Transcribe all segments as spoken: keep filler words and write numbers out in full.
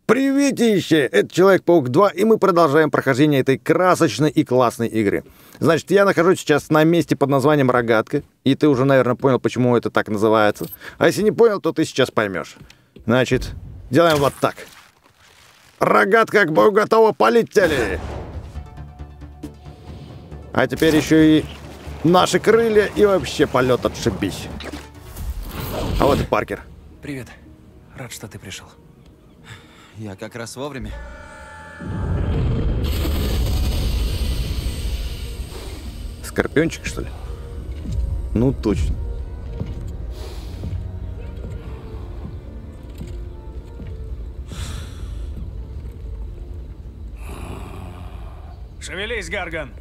Приветище! Это Человек-паук два, и мы продолжаем прохождение этой красочной и классной игры. Значит, я нахожусь сейчас на месте под названием Рогатка, и ты уже, наверное, понял, почему это так называется. А если не понял, то ты сейчас поймешь. Значит, делаем вот так. Рогатка к бою готова, полетели! А теперь еще и наши крылья, и вообще полет отшибись. А вот и Паркер. Привет. Рад, что ты пришел. Я как раз вовремя. Скорпиончик, что ли? Ну, точно. Шевелись, Гарган.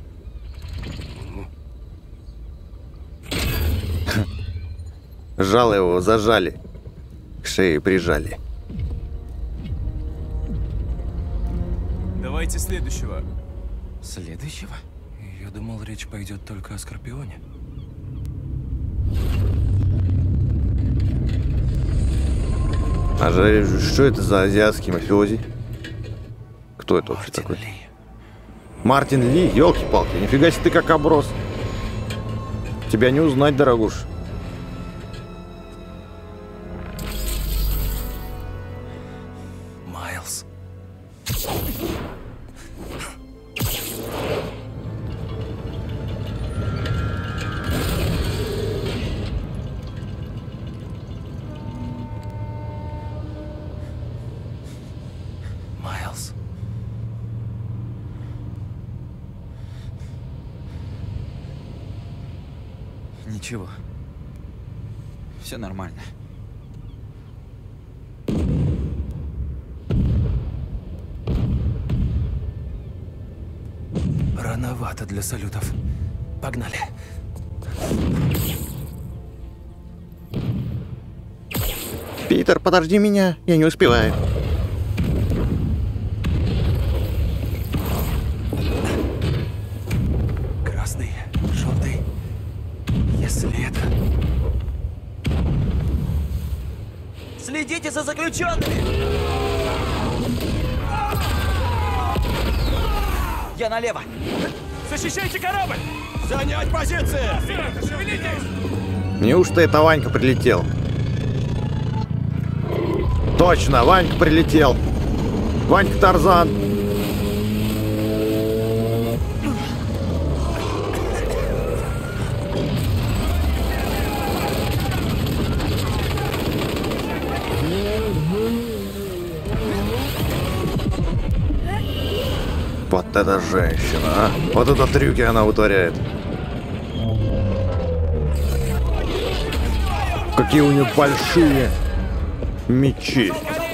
Жало его зажали. К шее прижали. Давайте следующего. Следующего? Я думал, речь пойдет только о Скорпионе. А же, что это за азиатский мафиози? Кто это вообще Мартин такой? Ли. Мартин Ли? Ёлки-палки, нифига себе ты как оброс. Тебя не узнать, дорогуш. Майлз. Майлз. Ничего. Все нормально. Рановато для салютов. Погнали. Питер, подожди меня, я не успеваю. Красный, желтый. Если это... Следите за заключенными! Я налево! Защищайте корабль! Занять позиции! Шевелитесь! Неужто это Ванька прилетел? Точно, Ванька прилетел. Ванька Тарзан. Вот эта женщина, а? Вот это трюки она вытворяет. Какие у нее большие мечи.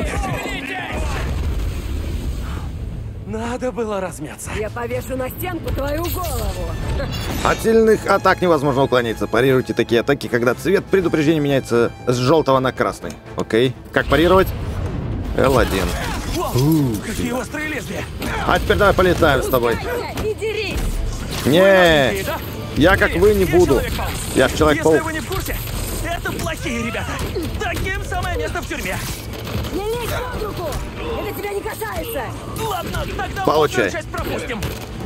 Надо было размяться. Я повешу на стенку твою голову. От сильных атак невозможно уклониться. Парируйте такие атаки, когда цвет предупреждения меняется с желтого на красный. Окей. Как парировать? эл один. Ух, какие острые лезвия! А теперь давай полетаем с тобой. Не дерись! Не, я как вы не буду. Я ж Если Человек-паук. вы не в курсе, это плохие ребята. Таким самое место в тюрьме. Не лезь под руку! Это тебя не касается! Ладно, тогда Получай. большую часть пропустим.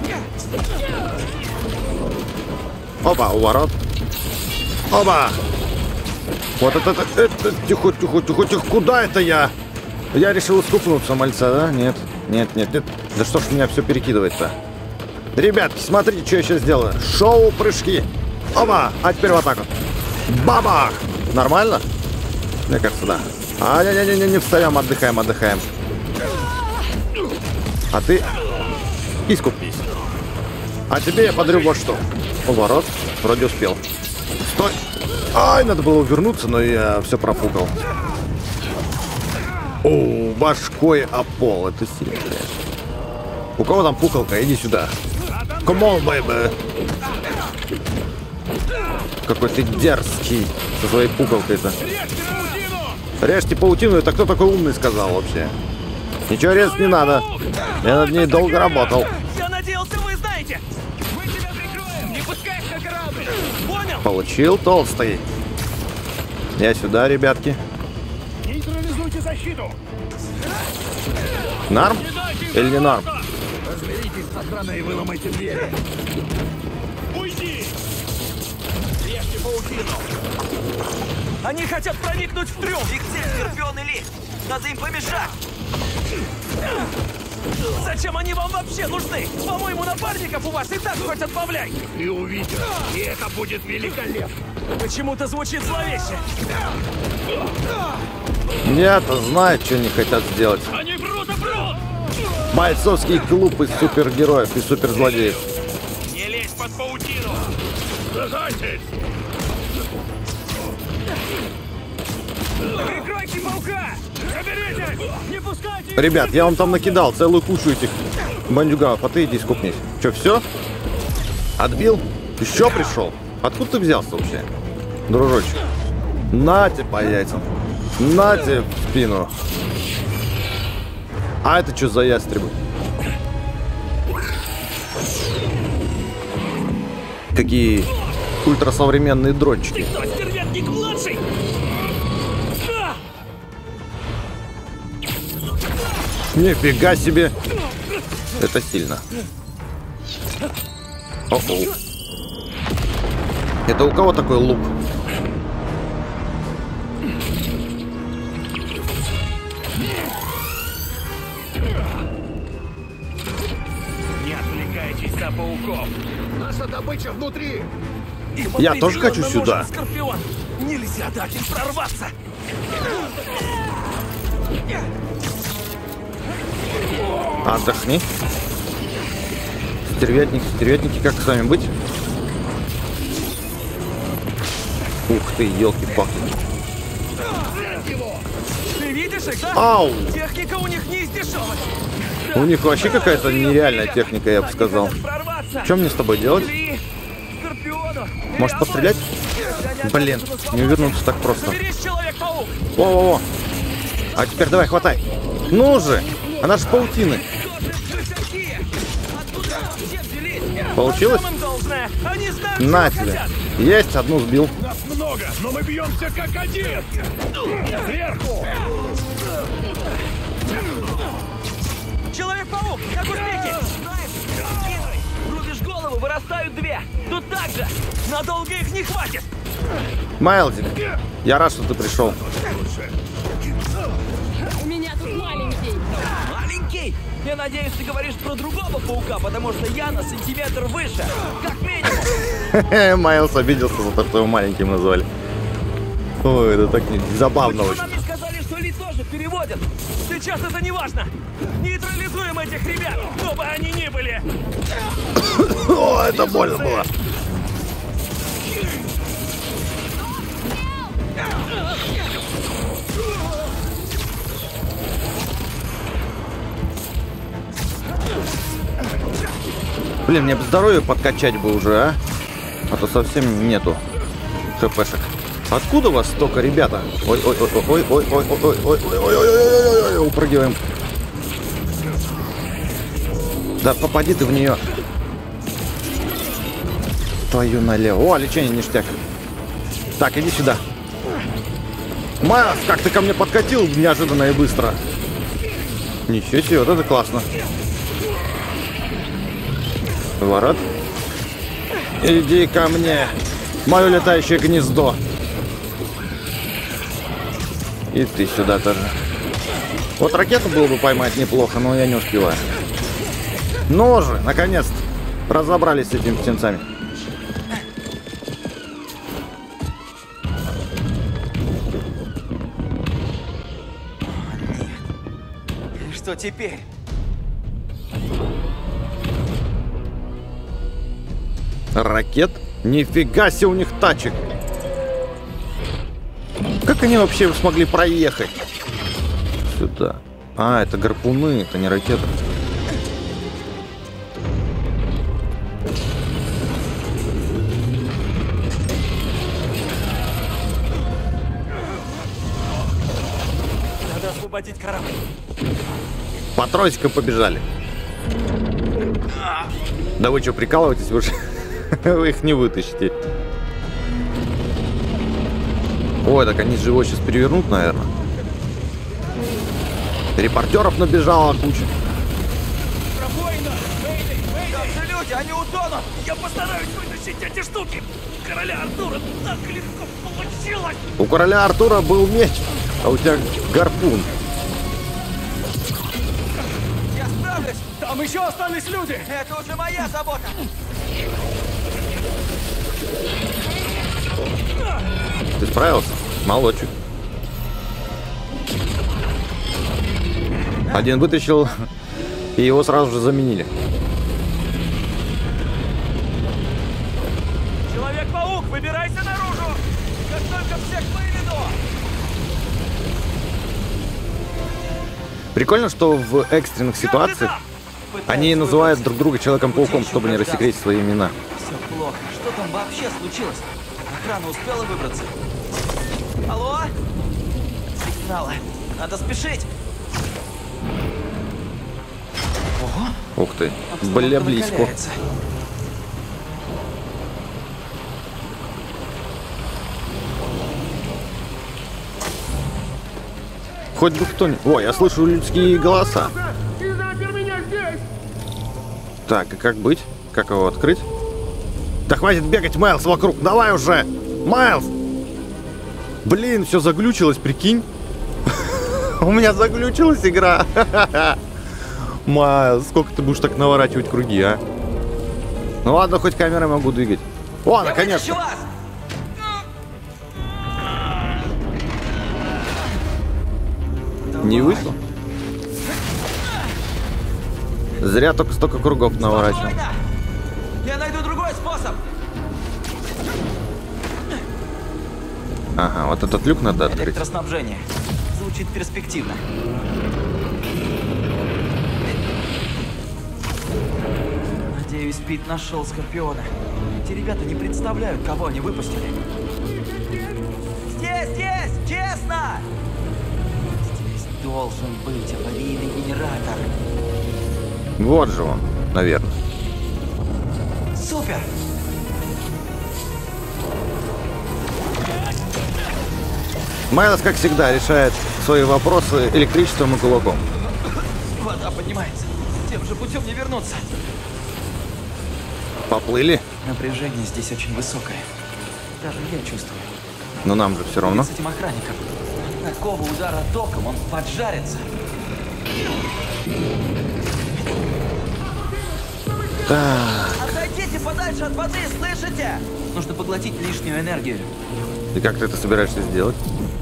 Опа, у ворот. Опа! Вот это, это, это, тихо, тихо, тихо, тихо, куда это я? Я решил скупнуться, мальца, да? Нет, нет, нет, нет. Да что ж меня все перекидывает-то? Ребятки, смотрите, что я сейчас сделаю. Шоу-прыжки. Опа! А теперь вот так вот. Бабах! Нормально? Мне кажется, да. А, не-не-не, не встаем, отдыхаем, отдыхаем. А ты искупнись. А тебе я подарю вот что. Поворот. Вроде успел. Стой! Ай, надо было увернуться, но я все профукал. О, башкой о пол. Это сильно. У кого там пукалка? Иди сюда. Come on, baby. Какой ты дерзкий со своей пукалкой-то. Режьте паутину, это кто такой умный сказал вообще? Ничего резать не надо. Я над ней долго работал. Я надеялся, вы знаете. Мы тебя прикроем. Не пускай на корабль. Понял? Получил толстый. Я сюда, ребятки. Нейтрализуйте защиту! Норм? Или не норм? Разберитесь с охраной и выломайте двери. Уйди! Режьте паутину! Они хотят проникнуть в трюм! Их цель Скорпион и Ли! Надо им помешать! Зачем они вам вообще нужны? По-моему, напарников у вас и так хоть отбавляй! Ты увидишь, и это будет великолепно! Почему-то звучит зловеще. Я-то знаю, что они хотят сделать. Они врут и врут! Бойцовский клуб из супергероев и суперзлодеев. Не лезь под паутину! Сражайтесь! Прикройте паука! Заберите! Не пускайте! Ребят, я вам там накидал целую кучу этих бандюганов, а ты иди скупнись. Че, все? Отбил? Еще пришел? Откуда ты взялся вообще, дружочек? Нате по яйцам. Нате в спину. А это что за ястребы? Какие ультрасовременные дрончики. Кто стервятник младший? А! Нифига себе. Это сильно. О-о. Это у кого такой лук? Не отвлекайтесь на пауков! Наша добыча внутри! Я тоже хочу Нам сюда. нужен Скорпион! Нельзя дать им прорваться! Отдохни. Стервятники, стервятники, как с вами быть? Ух ты, елки-палки. Ты видишь их, да? Ау! Техника у них не из дешевых! У них вообще какая-то нереальная техника, я бы сказал. Прорваться! Что мне с тобой делать? Ли, Скорпиону! Может, пострелять? Блин, не увернуться так просто. Соберись, Человек-паук! Во-во-во. А теперь давай, хватай. Ну же! Она же паутины. Получилось? Они знают, На что тебе. хотят. Есть, одну сбил. Нас много, но мы бьемся как один! Сверху! Человек-паук, как успехи? Рубишь голову, вырастают две. Тут так же. Надолго их не хватит. Майлзик, я рад, что ты пришел. У меня тут маленький. Маленький? Я надеюсь, ты говоришь про другого паука, потому что я на сантиметр выше. Как минимум. Майлз обиделся за то, что его маленьким назвали. Ой, это так не- забавно Почему очень. нам не сказали, что Ли тоже переводят? Сейчас это не важно. Нейтрализуем этих ребят, кто бы они ни были. О, это больно было. Блин, мне бы здоровье подкачать бы уже, а? А то совсем нету хпшек. Откуда вас столько, ребята? Ой, ой, ой, ой, ой, ой, ой, ой, ой, ой, ой, ой, ой, упрыгиваем. Да попади ты в нее. Твою налево. О, лечение ништяк. Так, иди сюда. Майлз, как ты ко мне подкатил неожиданно и быстро. Ничего себе, вот это классно. Ворот. Иди ко мне. Мое летающее гнездо. И ты сюда тоже. Вот ракету было бы поймать неплохо, но я не успеваю. Ну же, наконец-то разобрались с этими птенцами. Что теперь? Ракет? Нифига себе у них тачек. Как они вообще смогли проехать? Сюда. А, это гарпуны, это не ракеты. Надо освободить корабль. По тросикам побежали. Да вы что, прикалываетесь? Вы же вы их не вытащите. Ой, так они же его сейчас перевернут, наверное. Репортеров набежала куча. Пробоина! Мэйдэй! Мэйдэй! Там же люди, они утонут! Я постараюсь вытащить эти штуки! Короля Артура так легко получилось! У короля Артура был меч, а у тебя гарпун. Я справлюсь! Там еще остались люди! Это уже моя забота! Ты справился? Молодчик. Один вытащил, и его сразу же заменили. Человек-паук, выбирайся наружу! Как только всех выведу! Прикольно, что в экстренных ситуациях они называют друг друга Человеком-пауком, чтобы не рассекретить свои имена. Все плохо. Что там вообще случилось? Охрана успела выбраться? Алло? Сигналы. Надо спешить. Ого. Ух ты, бля, близко. Накаляется. Хоть бы кто-нибудь... Ой, я слышу людские голоса. Так, и как быть? Как его открыть? Да хватит бегать, Майлз, вокруг. Давай уже! Майлз! Блин, все заглючилось, прикинь. У меня заглючилась игра. Майлз, сколько ты будешь так наворачивать круги, а? Ну ладно, хоть камерой могу двигать. О, наконец-то! Не вышло? Зря только столько кругов наворачивал. Я найду другой способ. Ага, вот этот люк надо открыть. Электроснабжение. Звучит перспективно. Надеюсь, Пит нашел Скорпиона. Эти ребята не представляют, кого они выпустили. Здесь, здесь! Честно! Здесь должен быть аварийный генератор. Вот же он, наверное. Супер! Майлз, как всегда, решает свои вопросы электричеством и кулаком. Вода поднимается. Тем же путем не вернуться. Поплыли. Напряжение здесь очень высокое. Даже я чувствую. Но нам же все равно. С этим охранником. От такого удара током он поджарится. Так, Отойдите подальше от воды, слышите? Нужно поглотить лишнюю энергию. и как ты это собираешься сделать?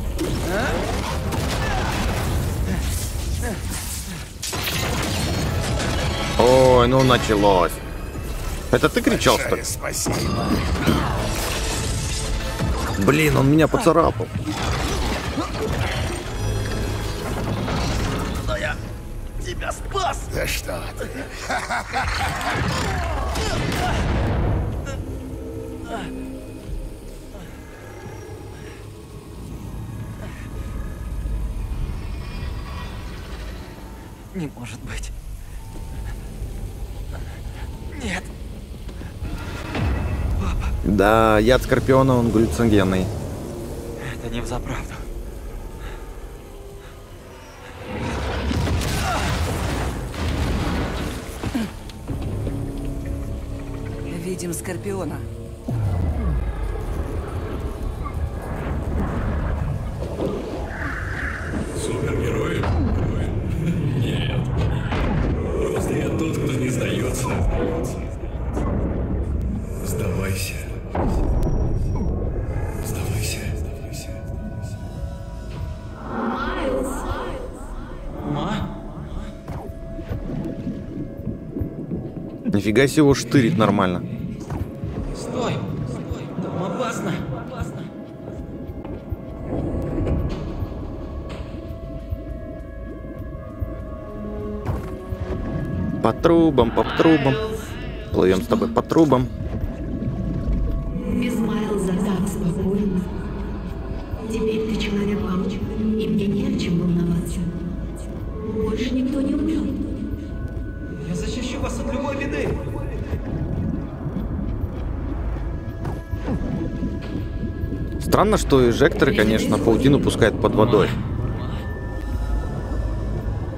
Ой, ну началось. Это ты кричал, что ли? Спасибо. Блин, он меня поцарапал. Но я тебя спас! Да что ты. Не может быть. Нет. Да, яд Скорпиона, он галлюциногенный. Это не взаправду. Видим Скорпиона. Супергерой? Нет. Просто я тот, кто не сдается. Сдавайся. Сдавайся. Сдавайся. Ма? Нифига себе его штырит нормально. Стой! Стой! Там опасно! Опасно! По трубам, по трубам. Плывем с тобой по трубам. Без Майлза так спокойно. Теперь ты человек-паук, и мне не о чем волноваться. Больше никто не умрет. Я защищу вас от любой беды! Странно, что эжекторы, конечно, паутину пускают под водой.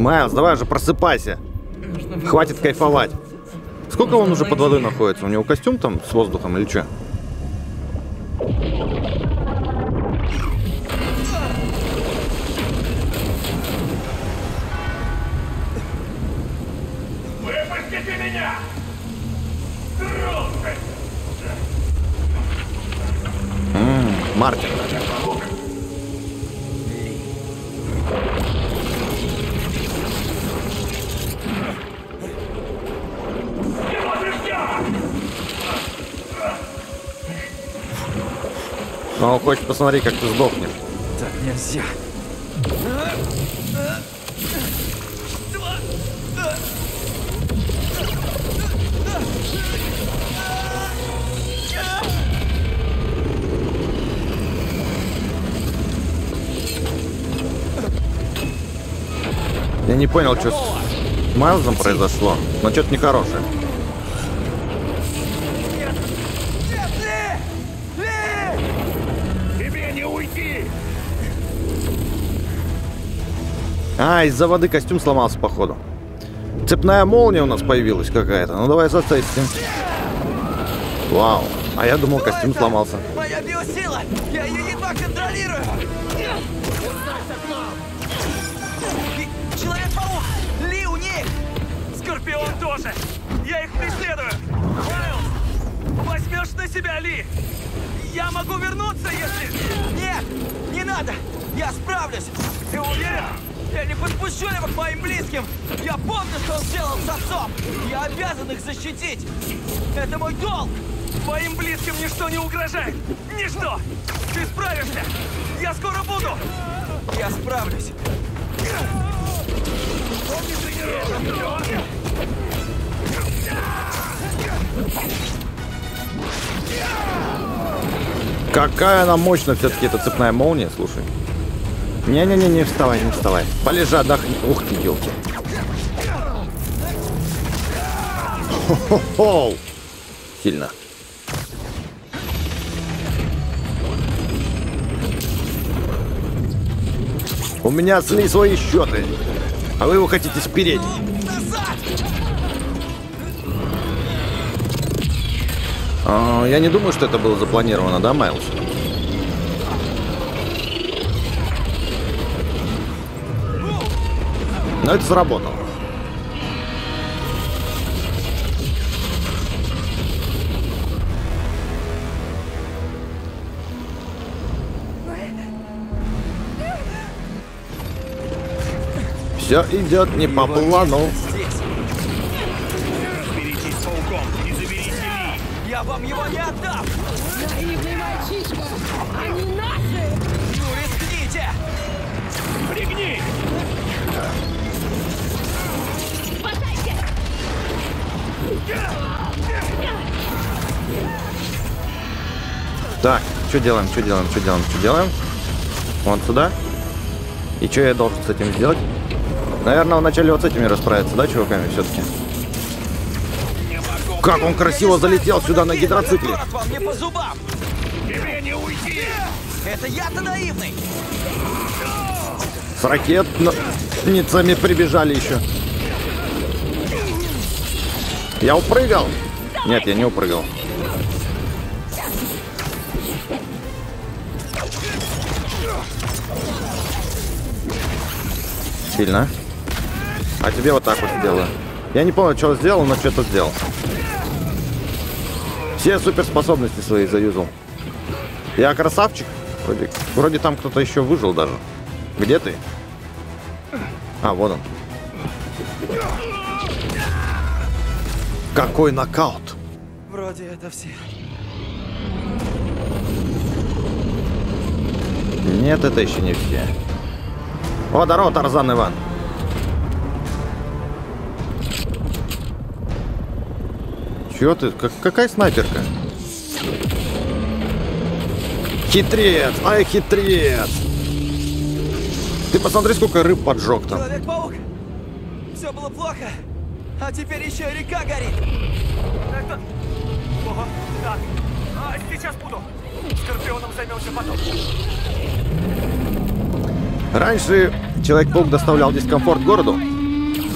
Майлз, давай же просыпайся. Хватит кайфовать. Сколько он уже под водой находится? У него костюм там с воздухом или что? Выпустите меня! Ммм, Мартин. Он хочет посмотреть, как ты сдохнешь. Так нельзя. Я не понял, что с Майлзом произошло, но что-то нехорошее. Тебе не уйти! А, из-за воды костюм сломался, походу. Цепная молния у нас появилась какая-то. Ну давай зацепим. Вау. А я думал, костюм сломался. Моя биосила! Я ее едва контролирую! Человек-паук! Ли у них! Скорпион тоже! Я их преследую! Майлз, возьмешь на себя Ли! Я могу вернуться, если... Нет! Не надо! Я справлюсь! Ты уверен? Я не подпущу его к моим близким! Я помню, что он сделал с отцом! Я обязан их защитить! Это мой долг! Твоим близким ничто не угрожает! Ничто! Ты справишься! Я скоро буду! Я справлюсь! Какая она мощная все-таки, эта цепная молния, слушай. Не-не-не, не вставай, не вставай. Полежи, отдохни. Ух ты, елки. Хо-хо-хо. Сильно. У меня с Ли свои счеты. А вы его хотите спереть. А, я не думаю, что это было запланировано, да, Майлз? Но это сработало. Все идет не по плану. Разберитесь с пауком и заберите Ли! Я вам его не отдам! Наивный мальчишка! Они наши! Ну, рискните! Пригни! Спасайся! Так, что делаем, что делаем, что делаем, что делаем? Вон сюда. И что я должен с этим сделать? Наверное, вначале вот с этими расправиться, да, чуваками, все-таки? Как он красиво залетел сюда на гидроцикле! Город вам не по зубам! Тебе не уйти! Это я-то наивный! С ракетницами прибежали еще. Я упрыгал? Нет, я не упрыгал. Сильно. А тебе вот так вот сделаю. Я не помню, что сделал, но что-то сделал. Все суперспособности свои заюзал. Я красавчик. Вроде, вроде там кто-то еще выжил даже. Где ты? А, вот он. Какой нокаут. Вроде это все. Нет, это еще не все. О, здорово, Тарзан Иван. Чё ты? Как, какая снайперка? Хитрец! Ай, хитрец! Ты посмотри, сколько рыб поджег там. Человек-паук! Все было плохо, а теперь еще и река горит. Это... Ого, так. А, сейчас буду. Скорпионом займемся потом. Раньше Человек-паук доставлял дискомфорт городу,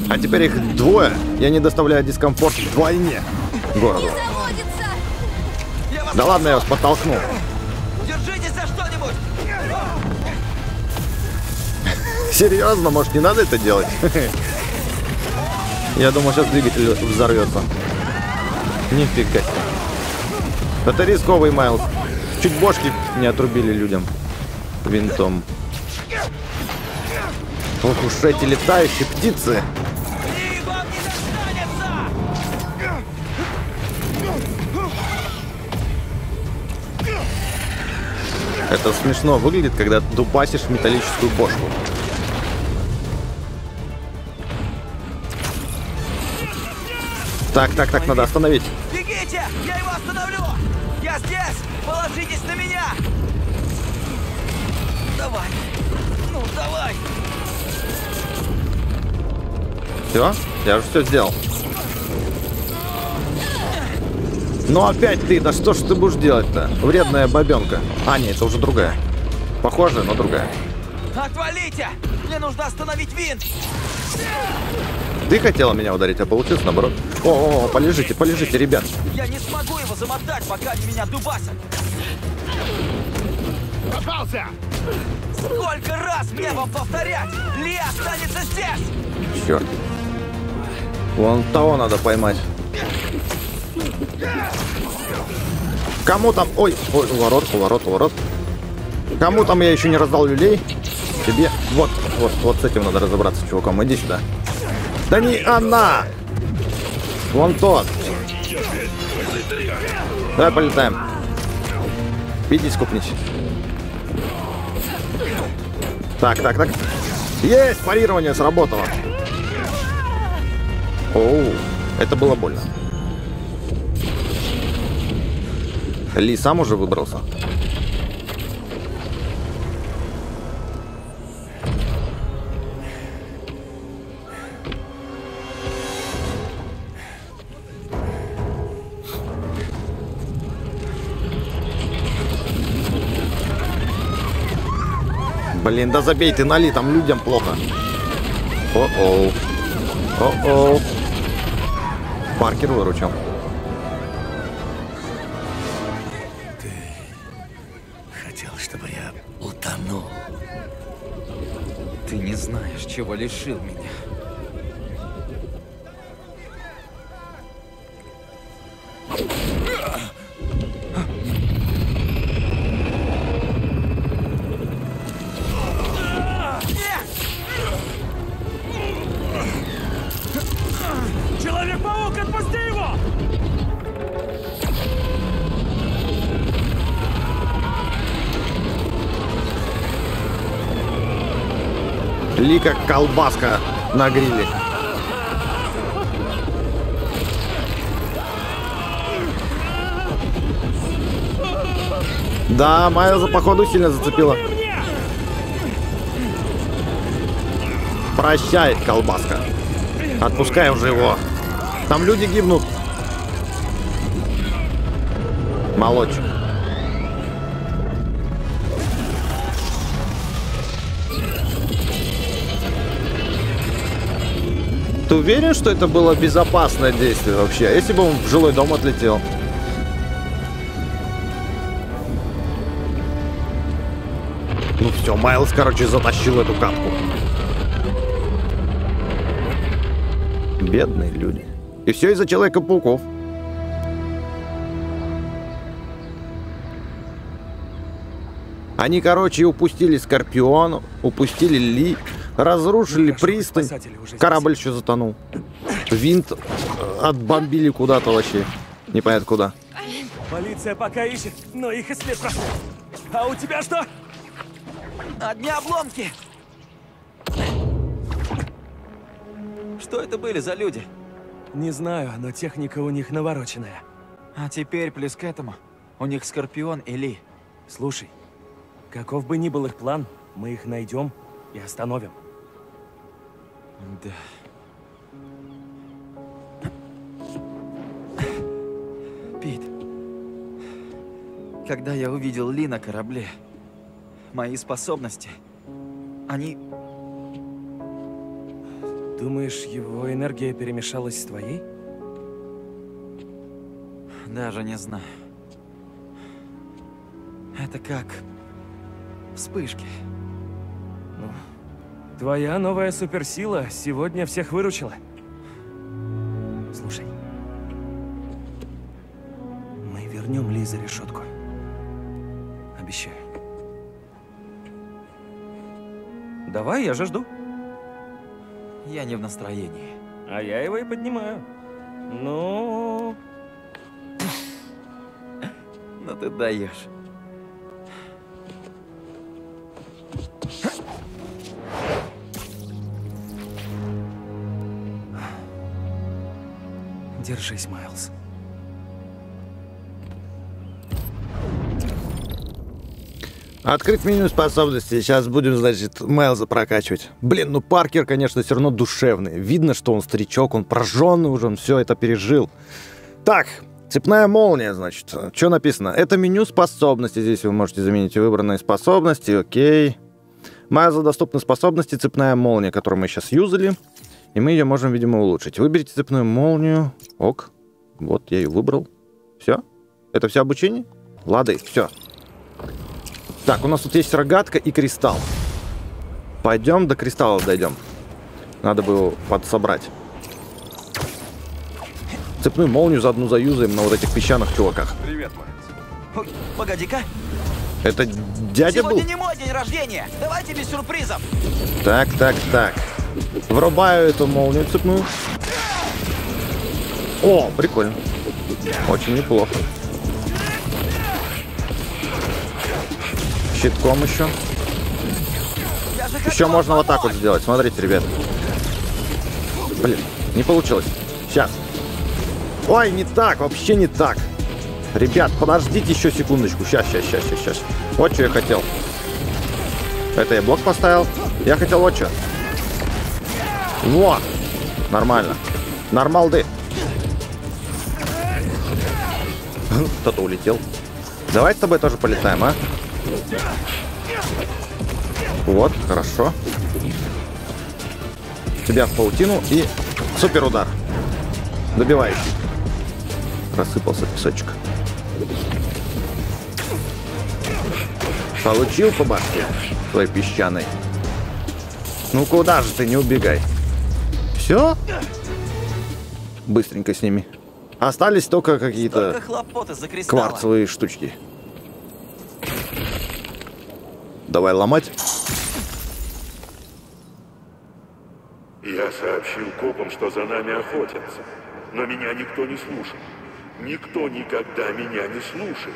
А теперь их двое, и они доставляют дискомфорт вдвойне городу. Да ладно, я вас подтолкну. Держитесь за что-нибудь! Серьезно, может, не надо это делать? Я думал, сейчас двигатель взорвется. Нифига. Это рисковый, Майлз. Чуть бошки не отрубили людям винтом. Ох уж эти летающие птицы. И вам не достанется! Это смешно выглядит, когда дубасишь металлическую бошку. Так, так, так, надо остановить. Бегите! Я его остановлю! Я здесь! Положитесь на меня! Давай! Ну, давай! Все? Я уже все сделал. Ну опять ты, да что ж ты будешь делать-то? Вредная бабенка. А, нет, это уже другая. Похожая, но другая. Отвалите! Мне нужно остановить винт! Ты хотела меня ударить, а получилось наоборот. О, о, о, полежите, полежите, ребят. Я не смогу его замотать, пока они меня дубасят! Попался! Сколько раз мне вам повторять? Ли останется здесь! Черт. Вон того надо поймать. Кому там... Ой, ой, уворот, уворот, уворот. Кому там я еще не раздал люлей? Тебе... Вот, вот, вот с этим надо разобраться, чуваком. Иди сюда. Да не она! Вон тот. Давай полетаем. Иди скупнись. Так, так, так. Есть! Парирование сработало. Оу, это было больно. Ли сам уже выбрался. Блин, да забей ты на Ли, там людям плохо. О-оу. О-оу. Паркер выручил. Ты хотел, чтобы я утонул. Ты не знаешь, чего лишил меня. Человек-паук, отпусти его! Ли как колбаска на гриле. Да, Майлза походу сильно зацепила. Прощай, колбаска. Отпускай уже его. Там люди гибнут. Молодчик. Ты уверен, что это было безопасное действие вообще? Если бы он в жилой дом отлетел? Ну все, Майлз, короче, затащил эту катку. Бедные люди. И все из-за Человека-пауков. Они, короче, упустили Скорпиона, упустили Ли, разрушили пристань. Корабль еще затонул. Винт отбомбили куда-то вообще. Непонятно куда. Полиция пока ищет, но их и след прошел. А у тебя что? Одни обломки! Что это были за люди? Не знаю, но техника у них навороченная. А теперь плюс к этому у них Скорпион и Ли. Слушай, каков бы ни был их план, мы их найдем и остановим. Да. Пит, когда я увидел Ли на корабле, мои способности, они Думаешь, его энергия перемешалась с твоей? Даже не знаю. Это как вспышки. Ну, твоя новая суперсила сегодня всех выручила. Слушай. Мы вернем Ли за решетку. Обещаю. Давай, я же жду. Я не в настроении. А я его и поднимаю. Ну... Ну ты даешь. Держись, Майлз. Открыть меню способностей. Сейчас будем, значит, Майлза прокачивать. Блин, ну Паркер, конечно, все равно душевный. Видно, что он старичок, он прожженный уже, он все это пережил. Так, цепная молния, значит. Что написано? Это меню способностей. Здесь вы можете заменить выбранные способности. Окей. Майлзу доступны способности цепная молния, которую мы сейчас юзали. И мы ее можем, видимо, улучшить. Выберите цепную молнию. Ок. Вот, я ее выбрал. Все? Это все обучение? Лады, все. Так, у нас тут есть рогатка и кристалл. Пойдем до кристалла дойдем. Надо бы его подсобрать. Цепную молнию заодно заюзаем на вот этих песчаных чуваках. Привет, Майлз. Ой, погоди-ка. Это дядя Сегодня был? не мой день рождения. Давайте без сюрпризов. Так, так, так. Врубаю эту молнию цепную. О, прикольно. Очень неплохо. Щитком еще. Еще можно вот так вот сделать. Смотрите, ребят. Блин, не получилось. Сейчас. Ой, не так, вообще не так. Ребят, подождите еще секундочку. Сейчас, сейчас, сейчас, сейчас, сейчас. Вот что я хотел. Это я блок поставил. Я хотел вот что. Во! Нормально. Нормалды. Кто-то улетел. Давай с тобой тоже полетаем, а? Вот, хорошо. Тебя в паутину и супер удар. Добивающий. Рассыпался песочек. Получил по башке твоей песчаной. Ну куда же ты, не убегай. Все? Быстренько с ними. Остались только какие-то Только хлопоты за кристалла. кварцевые штучки. Давай ломать. Я сообщил копам, что за нами охотятся. Но меня никто не слушал. Никто никогда меня не слушает.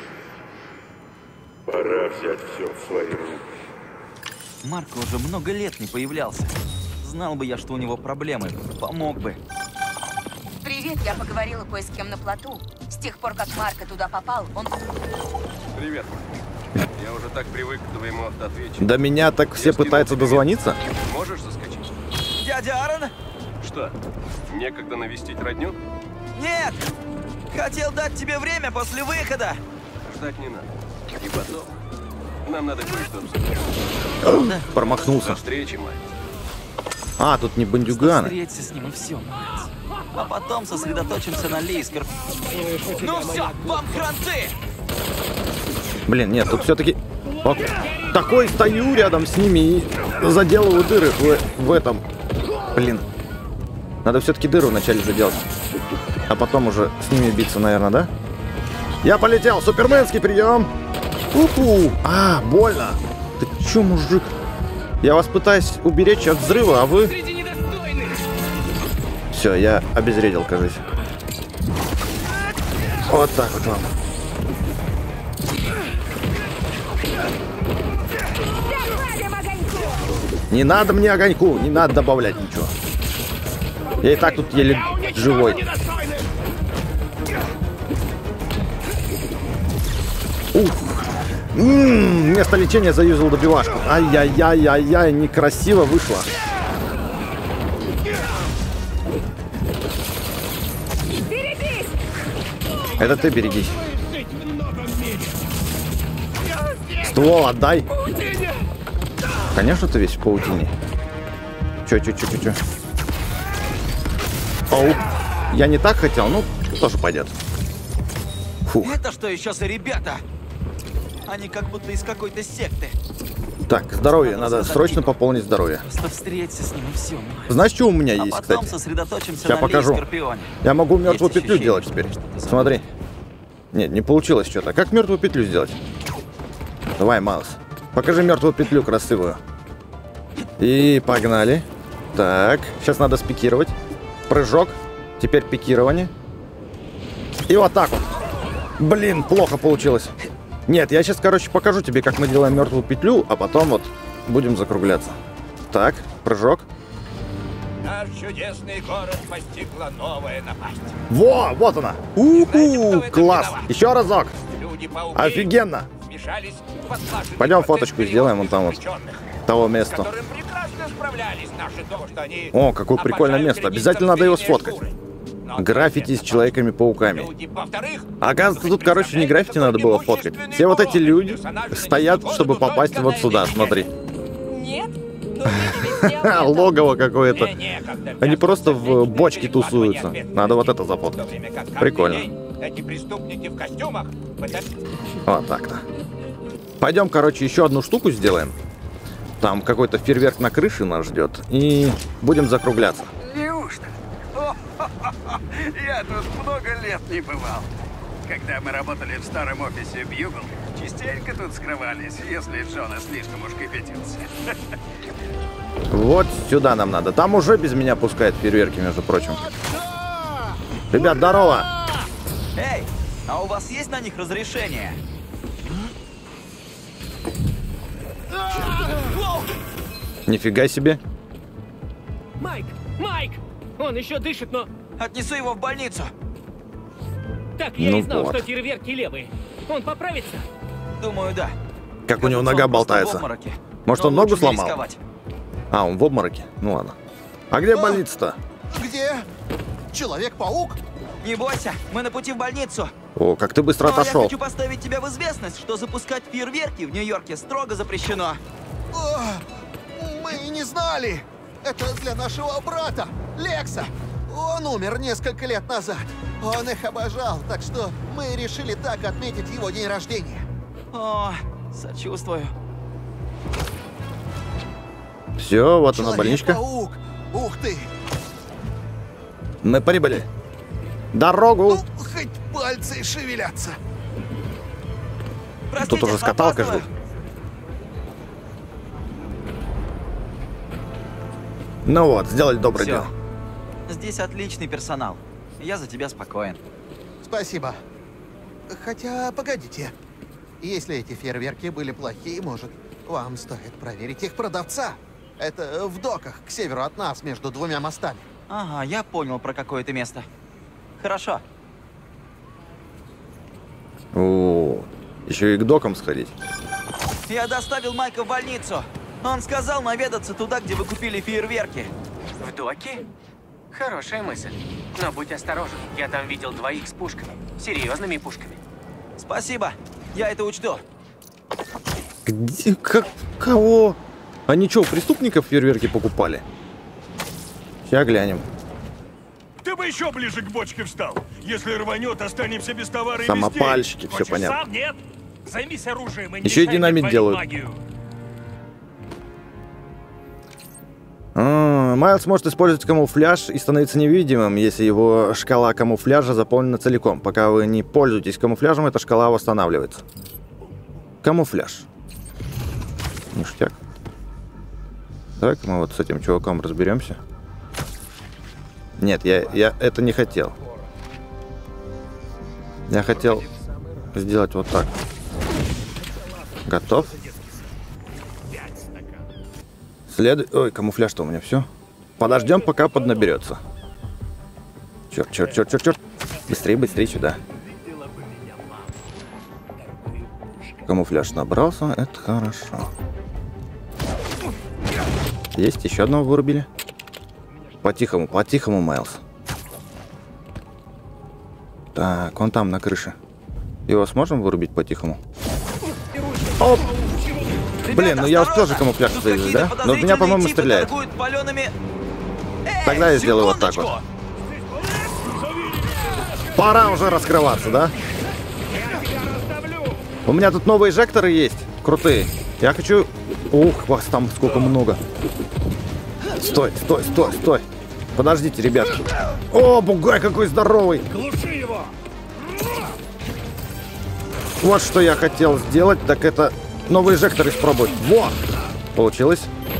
Пора взять все в свои руки. Марко уже много лет не появлялся. Знал бы я, что у него проблемы, помог бы. Привет, я поговорила кое с кем на плоту. С тех пор, как Марко туда попал, он... Привет, Майлз. Я уже так привык к твоему автоответчику. До меня так все пытаются дозвониться. Можешь заскочить? Дядя Аарон? Что, некогда навестить родню? Нет! Хотел дать тебе время после выхода. Ждать не надо. И потом, нам надо кое-что обсудить. Промахнулся. До встречи, Майлз. А, тут не бандюганы. Встреться с ним и все, Майлз. А потом сосредоточимся на Ли и Скорп... Ну все, вам кранты! Блин, нет, тут все-таки... Вот такой стою рядом с ними и заделываю дыры в, в этом. Блин. Надо все-таки дыру вначале заделать. А потом уже с ними биться, наверное, да? Я полетел! Суперменский прием! Уху! А, больно! Ты че, мужик? Я вас пытаюсь уберечь от взрыва, а вы... Все, я обезвредил, кажется. Вот так вот вам. Не надо мне огоньку, не надо добавлять ничего. Я и так тут еле живой. Ух. М-м, вместо лечения заюзал добивашку. Ай-яй-яй-яй-яй, некрасиво вышло. Это ты берегись. Ствол отдай. Конечно, ты весь в паутине. Чё, чё, чё, чё, чё. Оу. Я не так хотел, ну, тоже пойдет. Фух. Это что еще за ребята? Они как будто из какой-то секты. Так, здоровье. Надо, Надо срочно Дику. пополнить здоровье. Просто встреться с ним и все. Знаешь, что у меня а есть, потом кстати? Сосредоточимся Сейчас на покажу. Я могу мертвую есть петлю делать теперь. Смотри. Нет, не получилось что-то. Как мертвую петлю сделать? Давай, Майлз. Покажи мертвую петлю красивую. И погнали. Так, сейчас надо спикировать. Прыжок. Теперь пикирование. И вот так вот. Блин, плохо получилось. Нет, я сейчас, короче, покажу тебе, как мы делаем мертвую петлю, а потом вот будем закругляться. Так, прыжок. Наш чудесный город постигла новая напасть. Во, вот она. У-ху, класс. Еще разок. Офигенно. Пойдем фоточку сделаем вон там вот. Того места. О, какое прикольное место. Обязательно надо его сфоткать. Граффити с Человеками-пауками. Оказывается, тут, короче, не граффити надо было фоткать. Все вот эти люди стоят, чтобы попасть вот сюда, смотри. Логово какое-то. Они просто в бочке тусуются. Надо вот это зафоткать. Прикольно. Вот так-то. Пойдем, короче, еще одну штуку сделаем. Там какой-то фейерверк на крыше нас ждет. И будем закругляться. Неужто? Я тут много лет не бывал. Когда мы работали в старом офисе Бьюгл, частенько тут скрывались, если Джона слишком уж кипятился. Вот сюда нам надо. Там уже без меня пускают фейерверки, между прочим. Ребят, здорово! Эй, а у вас есть на них разрешение? Нифига себе. Майк! Майк! Он еще дышит, но... Отнесу его в больницу. Так, я ну и знал, вот. что фейерверки левые. Он поправится? Думаю, да. Как Кажется, у него нога болтается. Может, он ногу сломал? Рисковать. А, он в обмороке? Ну ладно. А где больница-то? Где? Человек-паук? Не бойся, мы на пути в больницу. О, как ты быстро Но отошел. я хочу поставить тебя в известность, что запускать фейерверки в Нью-Йорке строго запрещено. О, мы не знали. Это для нашего брата, Лекса. Он умер несколько лет назад. Он их обожал, так что мы решили так отметить его день рождения. О, сочувствую. Все, вот она, больничка. Человек-паук. Ух ты. Мы прибыли. Дорогу. Ну, хоть пальцы шевелятся. Простите, тут уже с каталкой ждут. Ну вот, сделали доброе Всё. дело. Здесь отличный персонал. Я за тебя спокоен. Спасибо. Хотя, погодите. Если эти фейерверки были плохие, может, вам стоит проверить их продавца. Это в доках, к северу от нас, между двумя мостами. Ага, я понял, про какое это место. Хорошо. О, еще и к докам сходить. Я доставил Майка в больницу. Он сказал наведаться туда, где вы купили фейерверки. В доки? Хорошая мысль. Но будь осторожен, я там видел двоих с пушками. Серьезными пушками. Спасибо, я это учту. Где? Как? Кого? Они что, у преступников фейерверки покупали? Сейчас глянем. Ты бы еще ближе к бочке встал. Если рванет, останемся без товара и Самопальщики, везде. все понятно. Сам? Нет. Займись оружием и не еще и динамит делают. Магию. А, Майлз может использовать камуфляж и становиться невидимым, если его шкала камуфляжа заполнена целиком. Пока вы не пользуетесь камуфляжем, эта шкала восстанавливается. Камуфляж. Ништяк. Давай-ка мы вот с этим чуваком разберемся. Нет, я, я это не хотел. Я хотел сделать вот так. Готов? Следуй... Ой, камуфляж-то у меня все. Подождем, пока поднаберется. Черт, черт, черт, черт, черт. Быстрее, быстрее сюда. Камуфляж набрался, это хорошо. Есть, еще одного вырубили. По-тихому, по-тихому, Майлз. Так, он там, на крыше. Его сможем вырубить по-тихому? Оп! Блин, ну я успел же камуфляж завязать, да? Но в меня, по-моему, стреляет. Палеными... Эй, Тогда я сделаю вот так вот. Пора уже раскрываться, да? У меня тут новые эжекторы есть. Крутые. Я хочу... Ух, вас там сколько много. Стой, стой, стой, стой. Подождите, ребятки. О, бугай какой здоровый. Вот что я хотел сделать, так это новый эжектор испробовать. Во! Получилось.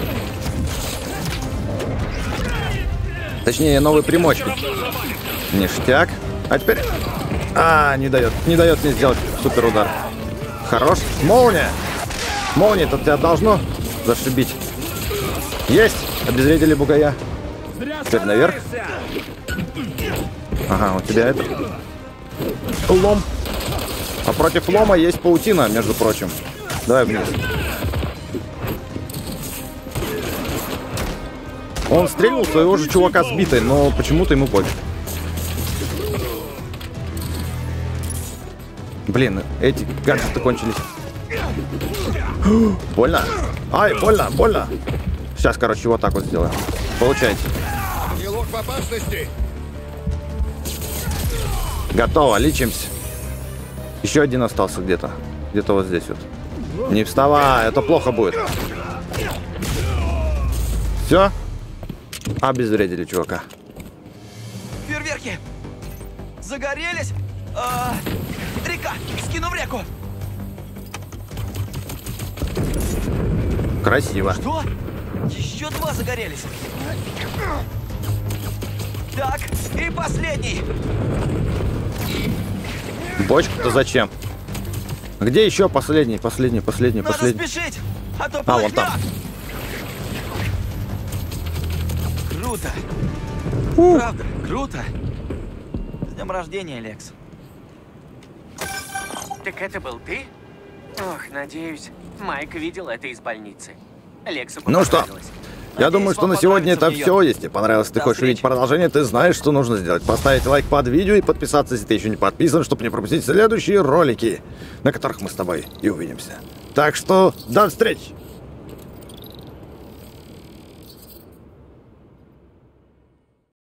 Точнее, новый примочки. Ништяк. А теперь... А, не дает. Не дает мне сделать супер удар. Хорош. Молния. Молния-то тебя должно зашибить. Есть. Обезвредили бугая. Теперь наверх. Ага, у тебя это... Лом. А против лома есть паутина, между прочим. Давай вниз. Он стрельнул своего же чувака сбитой, но почему-то ему пофиг. Блин, эти гаджеты кончились. Больно? Ай, больно, больно. Сейчас, короче, вот так вот сделаю. Получайте. Стрелок в опасности. Готово, лечимся. Еще один остался где-то. Где-то вот здесь вот. Не вставай, это плохо будет. Все? Обезвредили чувака. Фейерверки! Загорелись! А, река! Скину в реку! Красиво. Что? Еще два загорелись. Так, и последний. Бочку-то зачем? Где еще последний, последний, последний, Надо последний? спешить, а то А, вон там. Круто. У. Правда, круто. С днем рождения, Лекс. Так это был ты? Ох, надеюсь, Майк видел это из больницы. Лексу Ну что, понравилось. я думаю, что на сегодня это все. Если понравилось, ты хочешь увидеть продолжение, ты знаешь, что нужно сделать. Поставить лайк под видео и подписаться, если ты еще не подписан, чтобы не пропустить следующие ролики, на которых мы с тобой и увидимся. Так что, до встречи!